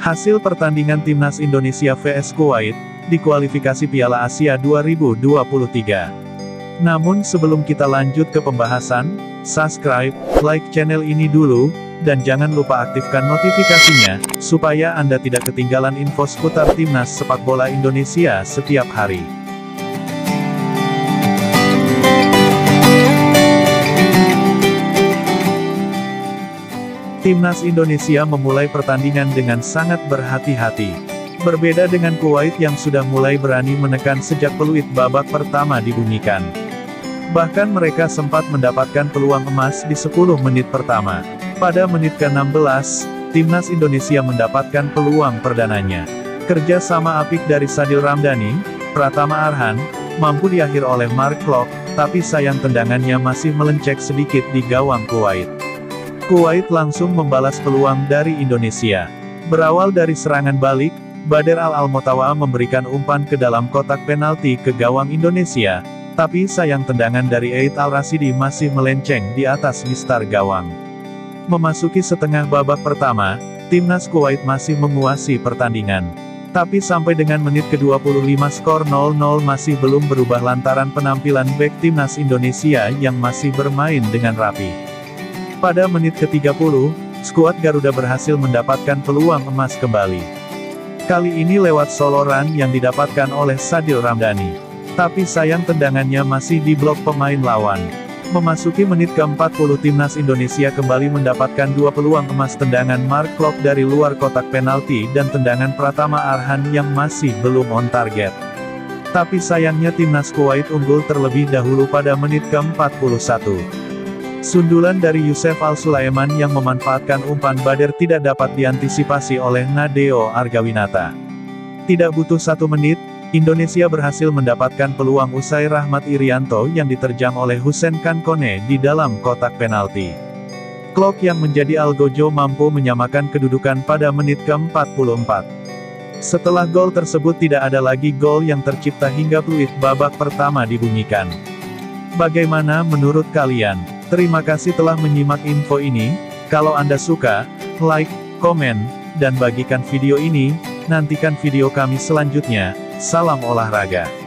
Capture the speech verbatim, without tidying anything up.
Hasil pertandingan Timnas Indonesia vs Kuwait, di kualifikasi Piala Asia dua ribu dua puluh tiga. Namun sebelum kita lanjut ke pembahasan, subscribe, like channel ini dulu, dan jangan lupa aktifkan notifikasinya, supaya Anda tidak ketinggalan info seputar Timnas Sepak Bola Indonesia setiap hari. Timnas Indonesia memulai pertandingan dengan sangat berhati-hati. Berbeda dengan Kuwait yang sudah mulai berani menekan sejak peluit babak pertama dibunyikan. Bahkan mereka sempat mendapatkan peluang emas di sepuluh menit pertama. Pada menit ke enam belas, Timnas Indonesia mendapatkan peluang perdananya. Kerja sama apik dari Sadil Ramdhani, Pratama Arhan, mampu diakhiri oleh Mark Klok, tapi sayang tendangannya masih melenceng sedikit di gawang Kuwait. Kuwait langsung membalas peluang dari Indonesia. Berawal dari serangan balik, Badr Al-Almotawa memberikan umpan ke dalam kotak penalti ke gawang Indonesia, tapi sayang tendangan dari Eid Al-Rasidi masih melenceng di atas mistar gawang. Memasuki setengah babak pertama, Timnas Kuwait masih menguasai pertandingan. Tapi sampai dengan menit ke dua puluh lima skor nol nol masih belum berubah lantaran penampilan bek Timnas Indonesia yang masih bermain dengan rapi. Pada menit ke tiga puluh, skuad Garuda berhasil mendapatkan peluang emas kembali. Kali ini lewat soloran yang didapatkan oleh Sadil Ramdhani. Tapi sayang tendangannya masih diblok pemain lawan. Memasuki menit ke empat puluh Timnas Indonesia kembali mendapatkan dua peluang emas, tendangan Mark Klok dari luar kotak penalti dan tendangan Pratama Arhan yang masih belum on target. Tapi sayangnya Timnas Kuwait unggul terlebih dahulu pada menit ke empat puluh satu. Sundulan dari Yusef Al-Sulaiman yang memanfaatkan umpan Badr tidak dapat diantisipasi oleh Nadeo Argawinata. Tidak butuh satu menit, Indonesia berhasil mendapatkan peluang usai Rahmat Irianto yang diterjang oleh Hussein Kankone di dalam kotak penalti. Klok yang menjadi algojo mampu menyamakan kedudukan pada menit ke empat puluh empat. Setelah gol tersebut tidak ada lagi gol yang tercipta hingga peluit babak pertama dibunyikan. Bagaimana menurut kalian? Terima kasih telah menyimak info ini. Kalau Anda suka, like, komen, dan bagikan video ini. Nantikan video kami selanjutnya. Salam olahraga.